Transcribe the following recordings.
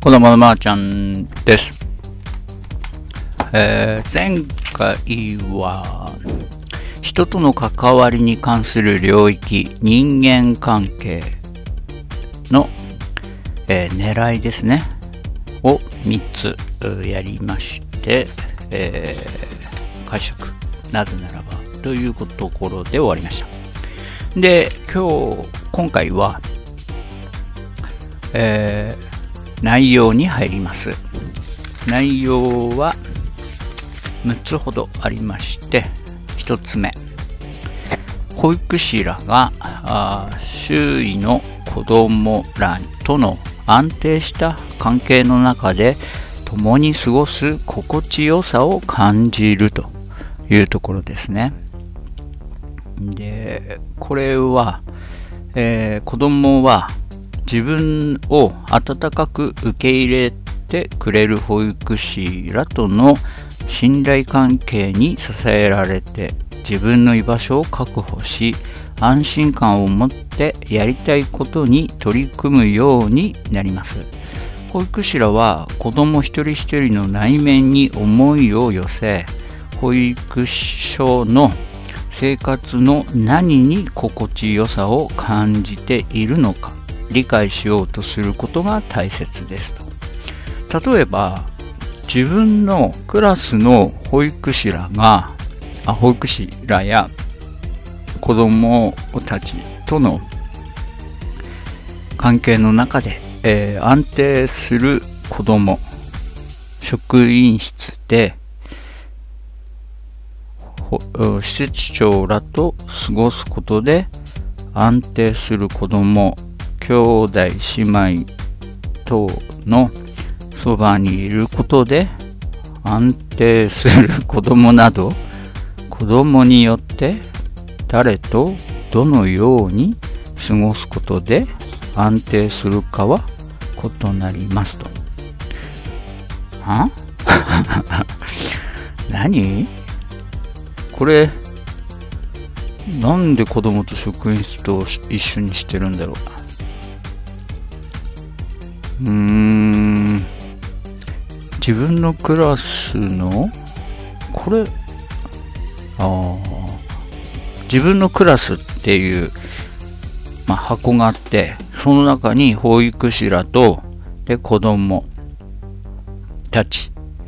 子供のまーちゃんです。前回は人との関わりに関する領域、人間関係の、狙いですねを3つやりまして、解釈なぜならばというところで終わりました。で、今回は、内容に入ります。内容は6つほどありまして、1つ目、保育士らが周囲の子どもらとの安定した関係の中で共に過ごす心地よさを感じるというところですね。で、これは、子どもは自分を温かく受け入れてくれる保育士らとの信頼関係に支えられて自分の居場所を確保し、安心感を持ってやりたいことに取り組むようになります。保育士らは子ども一人一人の内面に思いを寄せ、保育所の生活の何に心地よさを感じているのか理解しようとすることが大切ですと。例えば自分のクラスの保育士らや子どもたちとの関係の中で、安定する子ども、職員室で施設長らと過ごすことで安定する子ども、兄弟姉妹等のそばにいることで安定する子どもなど、子どもによって誰とどのように過ごすことで安定するかは異なりますと。何？これなんで子供と職員室と一緒にしてるんだろう。自分のクラスの自分のクラスっていう、箱があって、その中に保育士らとで子供たち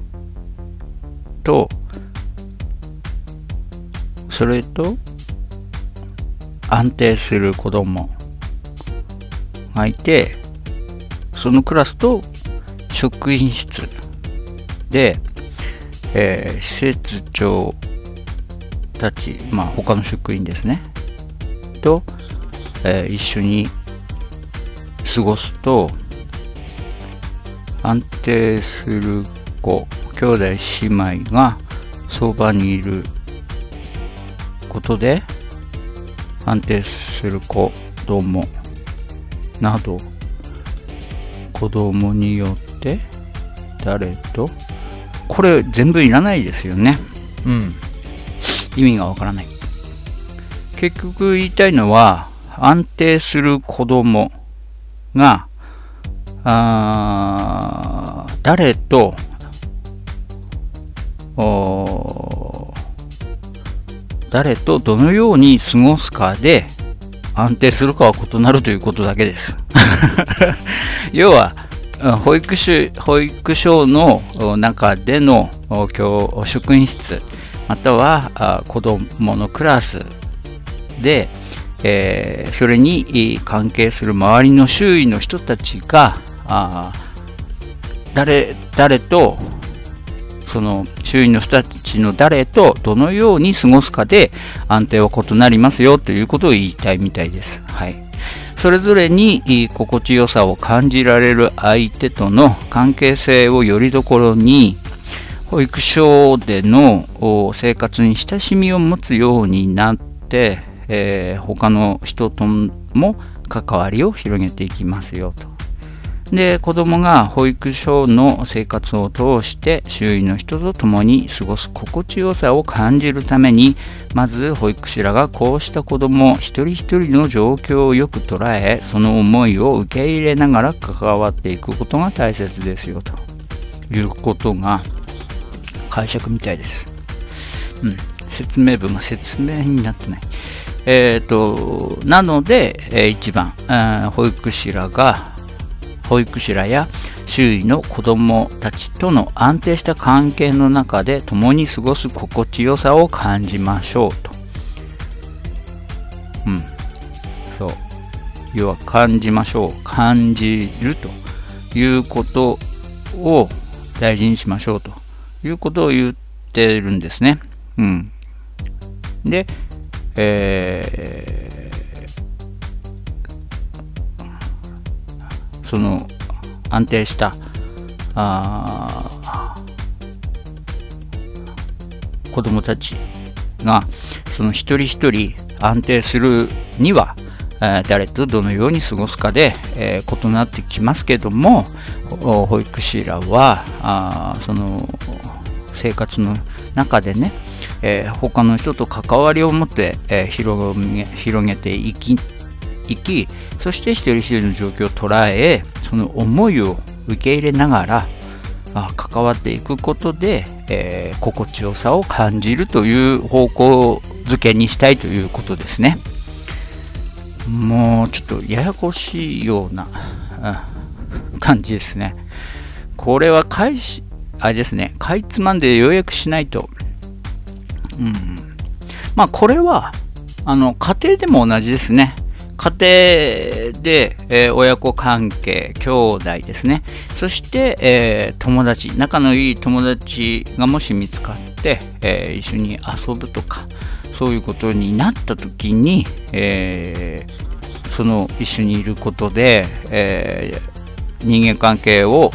とそれと安定する子供がいて、そのクラスと職員室で、施設長たち、他の職員ですねと、一緒に過ごすと安定する子、兄弟姉妹がそばにいることで安定する子供など、子供によって誰と、これ全部いらないですよね。意味がわからない。結局言いたいのは、安定する子供が誰とどのように過ごすかで安定するかは異なるということだけです。要は保育所の中での職員室または子どものクラスで、それに関係する周りの周囲の人たちが誰とその周囲の人たちの誰とどのように過ごすかで安定は異なりますよということを言いたいみたいです。それぞれに心地よさを感じられる相手との関係性をよりどころに、保育所での生活に親しみを持つようになって、他の人とも関わりを広げていきますよと。 で、子供が保育所の生活を通して周囲の人と共に過ごす心地よさを感じるために、まず保育士らがこうした子供一人一人の状況をよく捉え、その思いを受け入れながら関わっていくことが大切ですよということが解釈みたいです。説明文が説明になってない。なので、1番、保育士らや周囲の子どもたちとの安定した関係の中で共に過ごす心地よさを感じましょうと。そう。要は感じましょう。感じるということを大事にしましょうということを言ってるんですね。で、その安定した子どもたちがその一人一人安定するには、誰とどのように過ごすかで、異なってきますけども、保育士らはその生活の中でね、他の人と関わりを持って、広げていき、そして一人一人の状況を捉え、その思いを受け入れながら関わっていくことで、心地よさを感じるという方向づけにしたいということですね。もうちょっとややこしいような、感じですね。これはあれですね、かいつまんで要約しないと、これは家庭でも同じですね。家庭で、親子関係、兄弟ですね。そして、友達、仲のいい友達がもし見つかって、一緒に遊ぶとか、そういうことになった時に、その一緒にいることで、人間関係を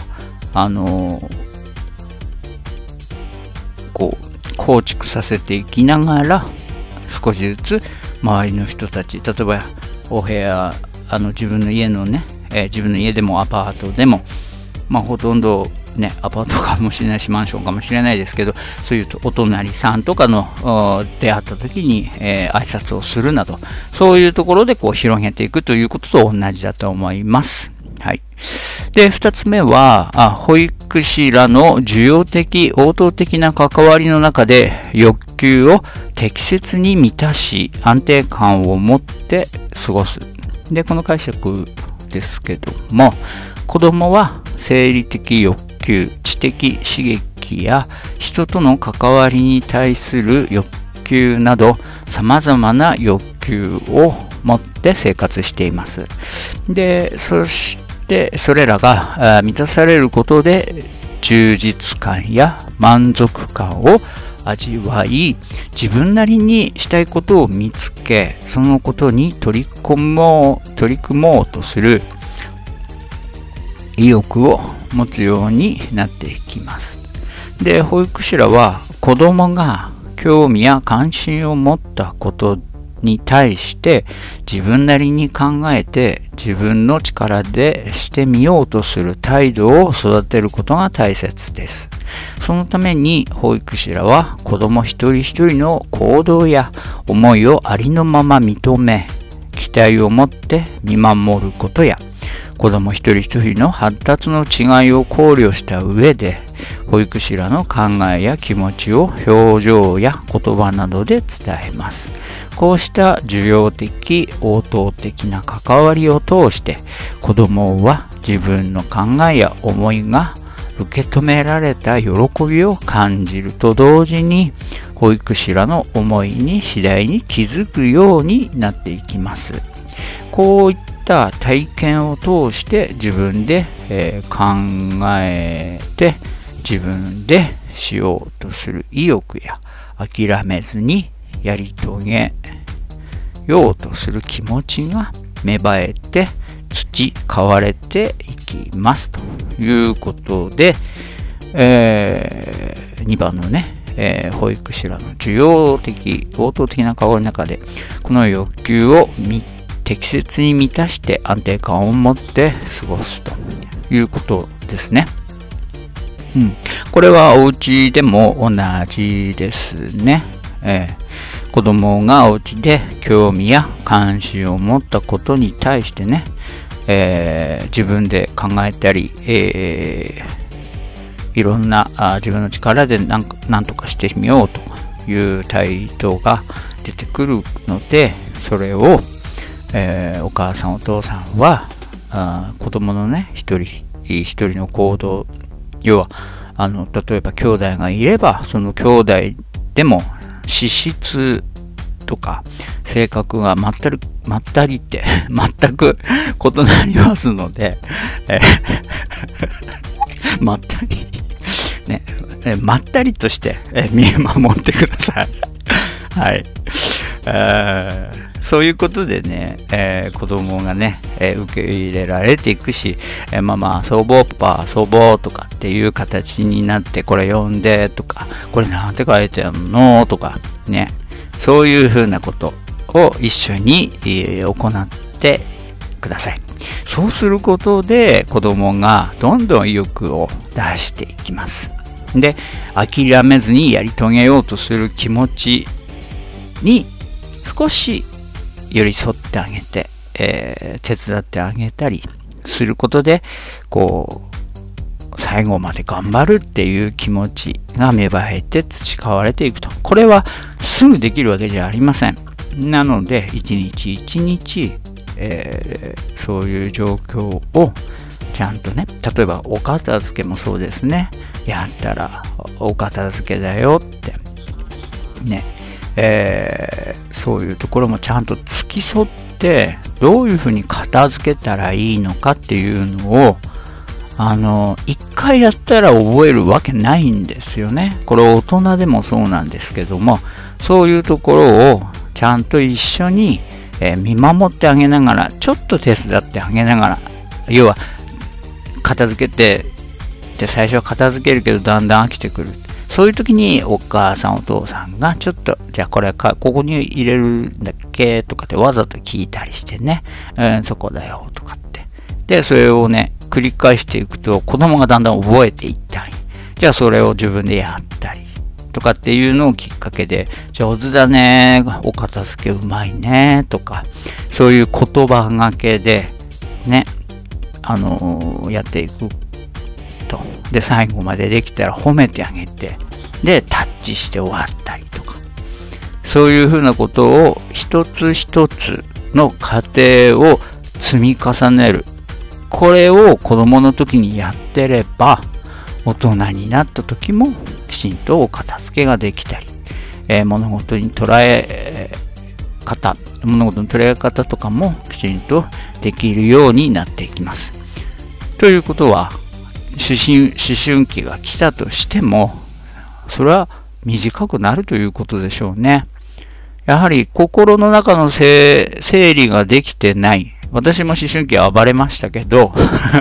構築させていきながら、少しずつ周りの人たち、例えばお部屋、自分の家のね、自分の家でもアパートでも、ほとんどね、アパートかもしれないしマンションかもしれないですけど、そういうお隣さんとかの出会った時に、挨拶をするなど、そういうところで広げていくということと同じだと思います。はい。で、2つ目は、保育士らの受容的、応答的な関わりの中で欲求を適切に満たし、安定感を持って過ごす。で、この解釈ですけども、子供は生理的欲求、知的刺激や人との関わりに対する欲求など、様々な欲求を持って生活しています。で、そしてそれらが満たされることで充実感や満足感を味わい、自分なりにしたいことを見つけ、そのことに取り組もうとする意欲を持つようになっていきます。で、保育士らは子供が興味や関心を持ったことに対して自分なりに考えて自分の力でしてみようとする態度を育てることが大切です。そのために保育士らは子ども一人一人の行動や思いをありのまま認め、期待を持って見守ることや、子ども一人一人の発達の違いを考慮した上で、保育士らの考えや気持ちを表情や言葉などで伝えます。こうした受容的、応答的な関わりを通して、子どもは自分の考えや思いが受け止められた喜びを感じると同時に、保育士らの思いに次第に気づくようになっていきます。こういった体験を通して自分で、考えて自分でしようとする意欲や諦めずにやり遂げようとする気持ちが芽生えて培われていきますということで、2番のね、保育士らの受容的、応答的な関わりの中でこの欲求を適切に満たして安定感を持って過ごすということですね。これはお家でも同じですね。子供がお家で興味や関心を持ったことに対してね、自分で考えたり、いろんな自分の力で何とかしてみようという態度が出てくるので、それを、お母さんお父さんは子供のね一人の行動、要は例えば兄弟がいれば、その兄弟でも資質とか性格がまったりって全く異なりますので、まったりね、まったりとして見守ってください。はい。そういうことでね、子供がね、受け入れられていくし、ママ遊ぼう、パパ遊ぼうとかっていう形になって、これ読んでとか、これなんて書いてあるのとかね、そういうふうなことを一緒に行ってください。そうすることで子供がどんどん意欲を出していきます。で、諦めずにやり遂げようとする気持ちに少し寄り添ってあげて、手伝ってあげたりすることで、こう最後まで頑張るっていう気持ちが芽生えて培われていくと。これはすぐできるわけじゃありません。なので一日一日、そういう状況をちゃんとね、例えばお片付けもそうですね。やったらお片付けだよってね、そういうところもちゃんと付き添って、どういうふうに片付けたらいいのかっていうのを一回やったら覚えるわけないんですよね。これ大人でもそうなんですけども、そういうところをちゃんと一緒に、見守ってあげながら、ちょっと手伝ってあげながら、要は片付けてで最初は片付けるけどだんだん飽きてくる。そういう時にお母さんお父さんがちょっと、じゃあこれここに入れるんだっけとかってわざと聞いたりしてね、そこだよとかって。で、それをね、繰り返していくと子供がだんだん覚えていったり、じゃあそれを自分でやったりとかっていうのをきっかけで、上手だね、お片付けうまいねとか、そういう言葉がけでね、やっていくと。で、最後までできたら褒めてあげて、でタッチして終わったりとか、そういうふうなことを一つ一つの過程を積み重ねる。これを子供の時にやってれば、大人になった時もきちんとお片付けができたり、物事の捉え方とかもきちんとできるようになっていきます。ということは、思春期が来たとしても、それは短くなるということでしょうね。やはり心の中の整理ができてない。私も思春期は暴れましたけど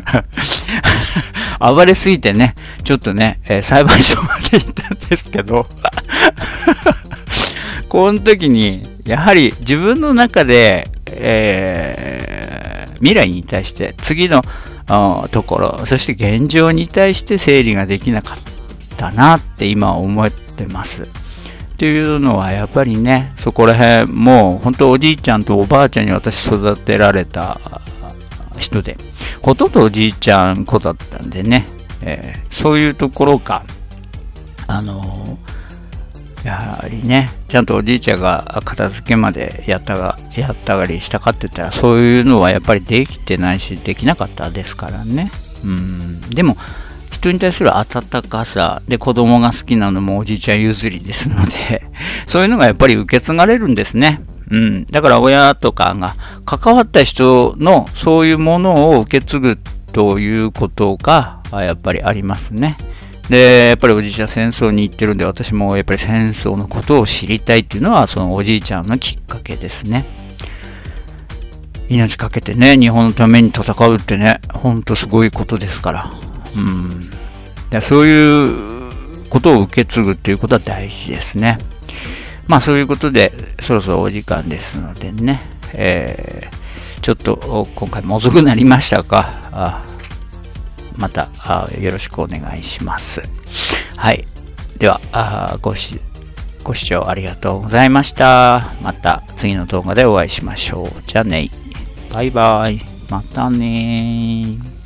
暴れすぎてね、ちょっとね、裁判所まで行ったんですけどこの時にやはり自分の中で、未来に対して次のところ、そして現状に対して整理ができなかったなって今思ってます。っていうのはやっぱりね、そこら辺もう本当おじいちゃんとおばあちゃんに私育てられた人で、ほとんどおじいちゃん子だったんでね、そういうところがやはりね、ちゃんとおじいちゃんが片付けまでやったがりしたかって言ったら、そういうのはやっぱりできてないし、できなかったですからね。でも人に対する温かさで、子供が好きなのもおじいちゃん譲りですのでそういうのがやっぱり受け継がれるんですね。だから親とかが関わった人のそういうものを受け継ぐということがやっぱりありますね。で、やっぱりおじいちゃん戦争に行ってるんで、私もやっぱり戦争のことを知りたいっていうのは、そのおじいちゃんのきっかけですね。命かけてね、日本のために戦うってね、ほんとすごいことですから。で、そういうことを受け継ぐっていうことは大事ですね。まあそういうことで、そろそろお時間ですのでね、ちょっと今回も遅くなりましたが、 またよろしくお願いします。はい。では、ご視聴ありがとうございました。また次の動画でお会いしましょう。じゃあね。バイバイ。またね。